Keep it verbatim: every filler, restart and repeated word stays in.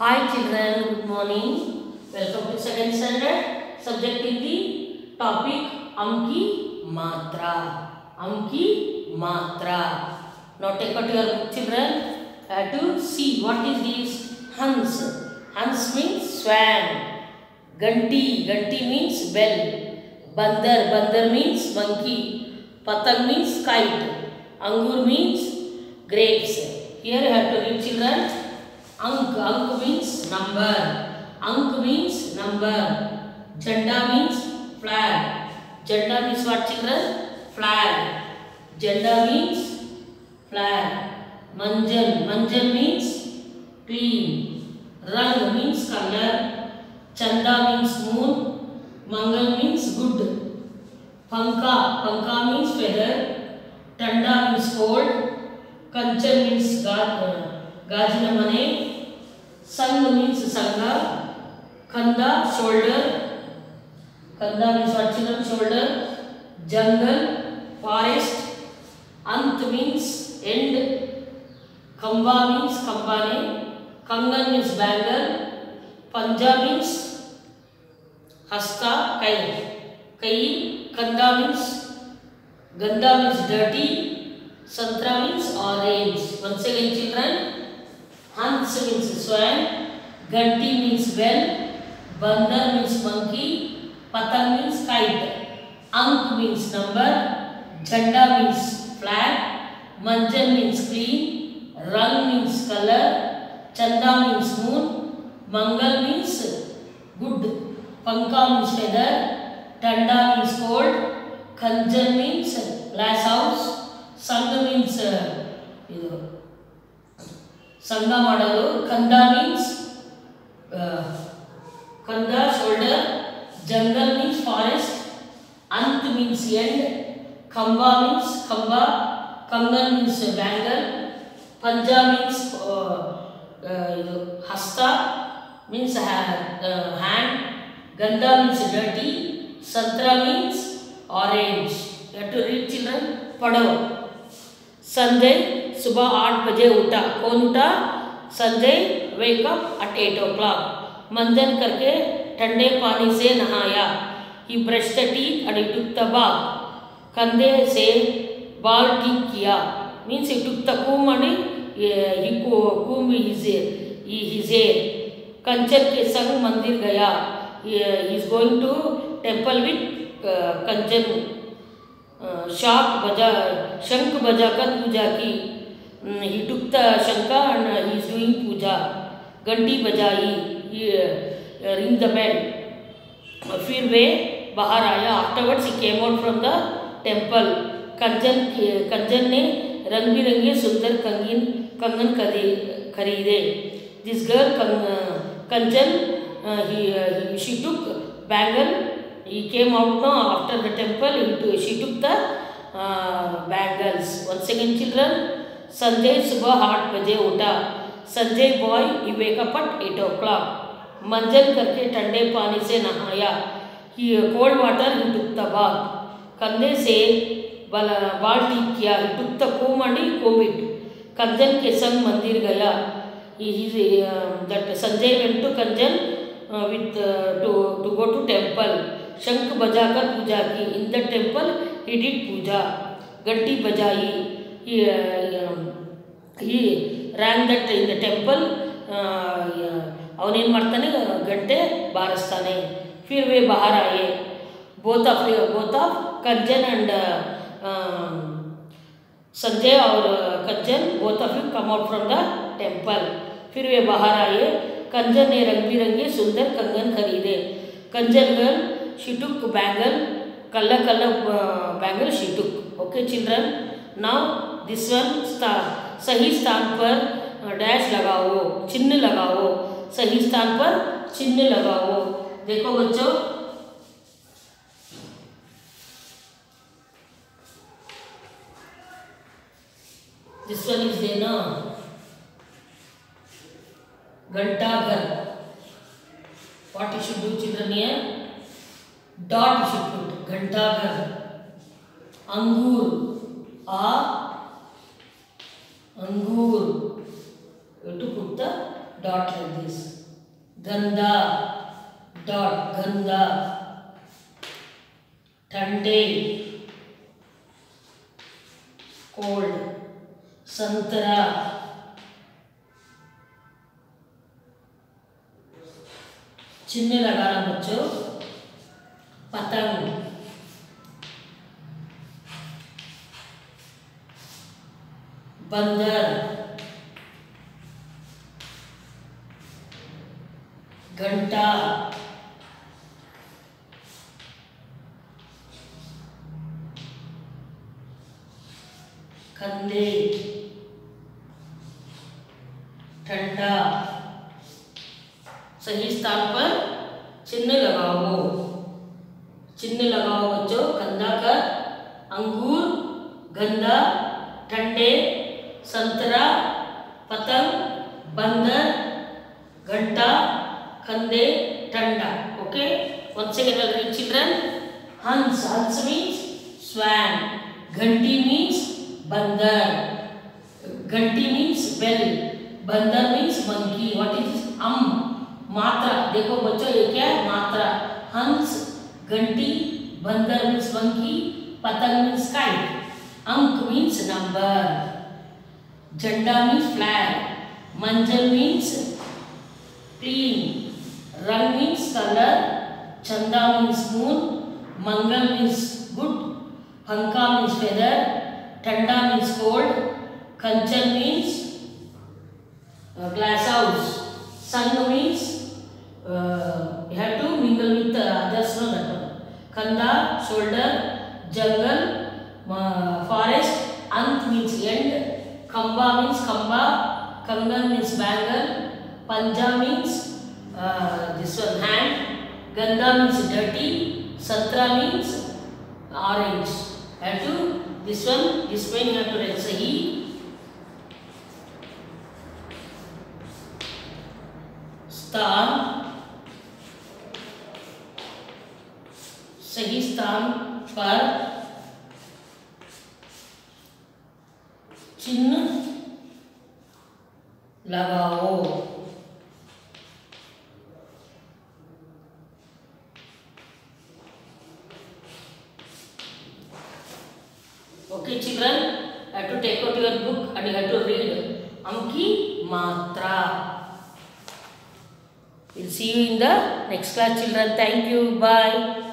Hi children, good morning. Welcome to second standard. Subject Hindi. Topic Amki Matra. Amki Matra. Now take out your book, children. Have to see what is this. Hans. Hans means swan. Ganti. Ganti means bell. Bandar. Bandar means monkey. Patang means kite. Angur means grapes. Here you have to read, children. Ank, Ank means number. Ank means number. Janda means flag. Janda means what, children? Flag. Janda means flag. Manjan. Manjan means clean. Rang means color. Chanda means moon. Mangal means good. Panka. Panka means feather. Tanda means cold. Kanchan means God. Gajina mane. Sang means sanga. Khanda shoulder. Khanda means what, children? Shoulder. Jungle, forest. Ant means end. Kamba means kambane. Kangan means bangle. Panja means hasta, kai. Kai. Kanda means ganda means dirty. Santra means orange. Once again, children. Hans means swan. Ganti means bell. Bandar means monkey. Patang means kite. Ank means number. Janda means flag. Manjan means clean. Rang means color. Chanda means moon. Mangal means good. Panka means feather. Tanda means cold. Kanjan means glass house. Sanga means uh, Sanga Madalu. Kanda means uh, Kanda shoulder. Jungle means forest. Ant means end. Kamba means Kamba. Kangan means bangle. Panja means uh, uh, hasta means ha uh, hand. Ganda means dirty. Santra means orange. You have to read, children. Pado. Sanjay सुबह आठ बजे उठा. कौन उठा? Sanjay wake up at eight o'clock. मंजन करके ठंडे पानी से नहाया. He brush the teeth and he took the bath. कंधे से बाल ठीक किया. Means he took the comb and he comb his his hair. Kanchan के संग मंदिर गया. He is going to temple with Kanchan. शाक बजा शंख बजाकर पूजा की. He took the shankh and he is doing puja. घंटी बजाई. Ring the bell. फिर वे बाहर आया. Afterwards he came out from the temple. Kanchan Kanchan ने रंग बिरंगे सुंदर कंगन कंगन खरीदे. This girl Kanchan he she took bangle. He came out now after the temple. He, she took the uh, bangles. Once again, children. Sanjay सुबह आठ बजे उठा. Sanjay boy he wake up at eight o'clock. मंजन करके ठंडे पानी से नहाया. He cold water he took the bath. कंधे से बाल ठीक किया. He took the comb and he combed it. कंजन के संग मंदिर गया. He, he uh, that Sanjay went to Kanjan uh, with uh, to to go to temple. शंख बजाकर पूजा की. In the temple he did puja. घंटी बजाई. He rang that in the temple. ಅವನೇನು ಮಾಡ್ತಾನೆ? ಗಂಟೆ ಬಾರಿಸ್ತಾನೆ. फिर वे बाहर आए. Both of both of Kanchan and Sanjay और Kanchan both of you come out from the temple. फिर वे बाहर आए. कंचन ने रंग बिरंगे सुंदर कंगन खरीदे. Kanchan girl she took bangle. Color color uh, bangle she took. Okay, children. Now this one star. सही स्थान पर डैश लगाओ. चिन्ह लगाओ. सही स्थान पर चिन्ह लगाओ. देखो बच्चों. This one is there ना. घंटा घर. What you should do, children, here? Dot you should put. घंटा घर. अंगूर. आ अंगूर. You have to put the dot like this. गंदा डॉट गंदा, ठंडे कोल्ड, संतरा, चिन्ह लगाना बच्चों, पतंग, बंदर, घंटा, कंधे, ठंडा। सही स्थान पर चिन्ह लगाओ, चिन्ह लगाओ बच्चों। कंधा कर, अंगूर, गंदा, ठंडे, संतरा, पतंग, बंदर, घंटा, कंधे, ठंडा। Okay, once again I'll read children. Hans, Hans means swan. Ghanti means bandar. Ghanti means bell. Bandar means monkey. What is this? Um. मात्रा देखो बच्चों, ये क्या है? मात्रा। हंस, घंटी, बंदर मीन्स मंकी, पतंग मीन्स काइट, अंक मीन्स नंबर, झंडा मीन्स फ्लैग, मंजल मीन्स क्लीन, रंग मीन्स कलर, चंदा मीन्स मून, मंगल मीन्स गुड, पंखा मीन्स फेदर, ठंडा मीन्स कोल्ड, कंचन मीन्स ग्लास हाउस, संग means Uh, you have to mingle with the others, no, that one. Kanda, shoulder, jungle, uh, forest, ant means end, kamba means kamba, kangan means bangle, panja means uh, this one hand, ganda means dirty, santra means orange. You have to, this one, this one you have to write sahi. Stan, सही स्थान पर चिन्ह लगाओ। Okay children, you have to take out your book and you have to read Amki Matra. We'll see you in the next class children. Thank you. Bye.